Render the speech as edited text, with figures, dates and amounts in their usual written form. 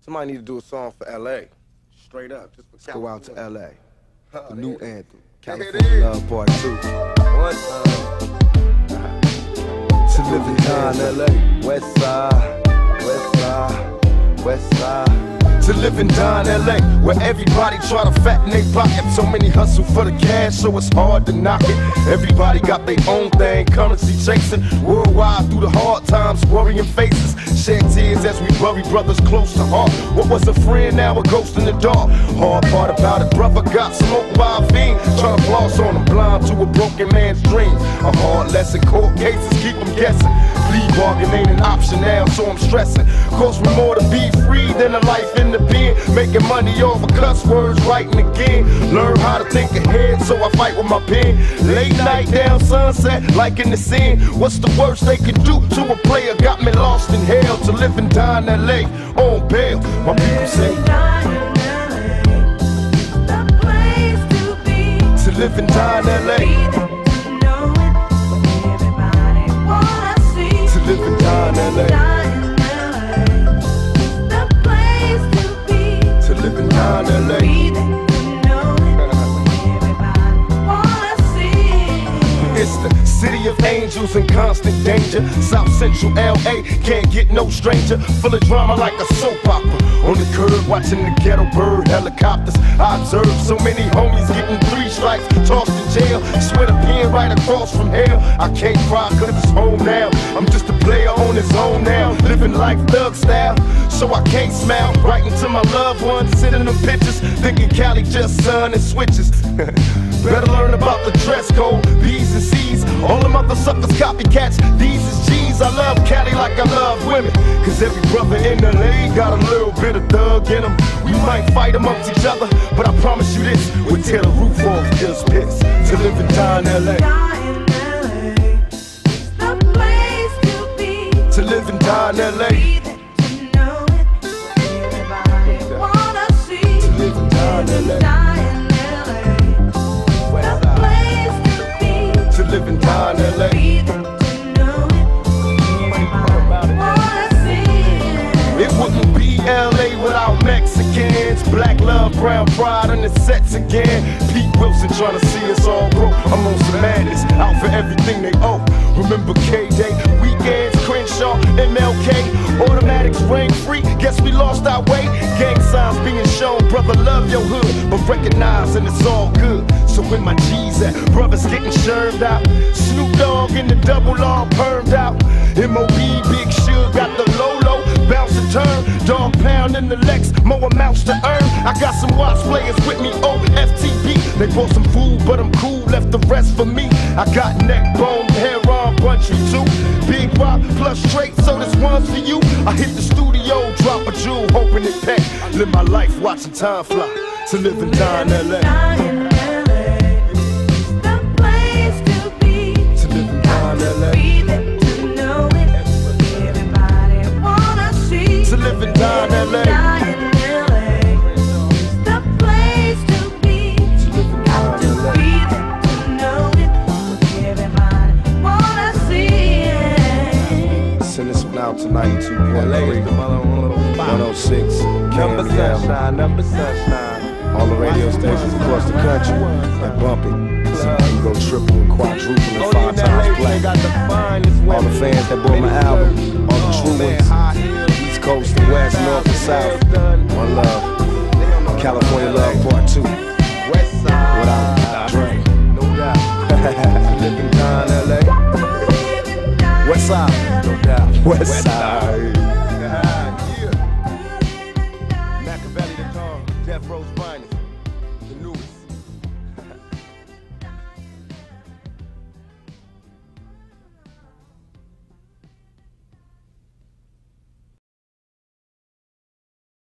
Somebody need to do a song for L.A. Straight up, just for Go out to L.A. The new anthem, California California Love Part 2. One To live and die in L.A. West side, west side, west side. To live and die in L.A. where everybody try to fatten their pocket. So many hustle for the cash, so it's hard to knock it. Everybody got their own thing, currency chasing. Worldwide through the hard times, worrying faces. Shed tears as we bury brothers close to heart. What was a friend, now a ghost in the dark. Hard part about it, brother got smoked by a fiend. Trying to floss on him, blind to a broken man's dream. A hard lesson, court cases keep him guessing. Plea bargain ain't an option now, so I'm stressing. Cost me more to be free than a life in the pen. Making money over cuss words, writing again. Learn how to think ahead, so I fight with my pen. Late night down sunset, like in the scene. What's the worst they can do to a player? Got me lost in hell. To live and die in L.A. on bail. My people say to live and die in L.A. To live and die in L.A. To live and die in L.A. It's the city of angels in constant danger. South Central LA can't get no stranger. Full of drama like a soap opera. On the curb watching the ghetto bird helicopters. I observe so many homies getting 3 strikes, tossed in jail. Swear the pen right across from hell. I can't cry cause it's home now. I'm just a player on his own now. Living life thug style, so I can't smile. Writing to my loved ones, sending them pictures. Thinking Cali just sun and switches. Better learn about the dress code, B's and C's. All them other suckers copycats, these is G's. I love Cali like I love women, cause every brother in LA got a little bit of thug in them. We might fight amongst each other, but I promise you this, we'll tear the roof off just piss. To live and die in LA. To live and die in LA. To live and die in LA. To live and die in LA. It wouldn't be LA without Mexicans. Black love, brown pride on the sets again. Pete Wilson trying to see us all broke. I'm on some madness, out for everything they owe. Remember K-Day, weekends, Crenshaw, MLK. Automatics ring free, guess we lost our way. Gang signs being shown, brother love your hood, but recognizing it's all good. So when my G's at, brothers getting shermed out. Snoop Dogg in the double R permed out. M.O.B. Big Suge got the Lolo, bounce and turn. Dog pound in the Lex, more amounts to earn. I got some watch players with me, FTB. They bought some food, but I'm cool, left the rest for me. I got neck bone, hair on, bunch you too. Big rock plus straight, so this one's for you. I hit the studio, drop a jewel, hoping it pack. Live my life watching time fly. To live and die in L.A. To live and die in LA. The place to be. To live and die in LA. Everybody wanna see it. Send this one out to 92.3, 106. Number sunshine, number sunshine. All the radio stations across the country and bump it. So you go triple and quadruple and 5 times play. All the fans that bought my album, all the true ones. East Coast and West, North and South. One love. California Love Part 2. West side. Without Dre. No doubt. Living down LA. West side. No doubt. West side.